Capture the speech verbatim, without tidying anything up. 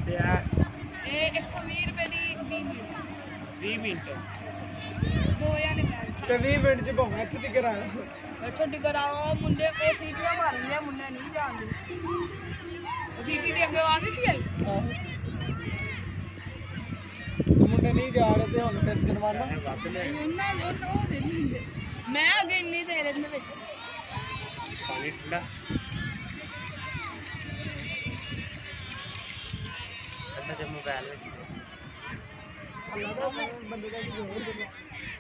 ਤੇ ਆ ਇਹ एक सौ बीस रुपए ਦੀ बीस मिनट ਵੀਹ ਮਿੰਟ दो हजार ਤੇ ਵੀਹ ਮਿੰਟ ਚ ਭਾਵੇਂ ਇੱਥੇ ਤੱਕ ਆਇਆ ਇੱਥੋਂ ਟਿਕਰ ਆਓ ਮੁੰਡੇ ਕੋ ਸੀਟੀਆਂ ਮਾਰਨੀਆਂ ਮੁੰਡੇ ਨਹੀਂ ਜਾਣਦੇ ਸੀਟੀ ਦੇ ਅੱਗੇ ਆਉਂਦੀ ਸੀ ਆਈ ਮੁੰਡੇ ਨਹੀਂ ਜਾ ਰਹੇ ਤੇ ਹੁਣ ਫਿਰ ਜੁਰਮਾਨਾ ਵੱਧ ਲੈ ਇਹਨਾਂ ਜੋ ਸੋ ਦਿੰਦੇ ਮੈਂ ਅੱਗੇ ਇੰਨੀ ਦੇਰ ਇਹਦੇ ਵਿੱਚ ਪਾਣੀ ਠੰਡਾ ਠੰਡਾ ਤੇ ਮੋਬਾਈਲ ਵਿੱਚ ਅੱਲਾ ਦਾ ਬੰਦੇ ਦਾ ਕੀ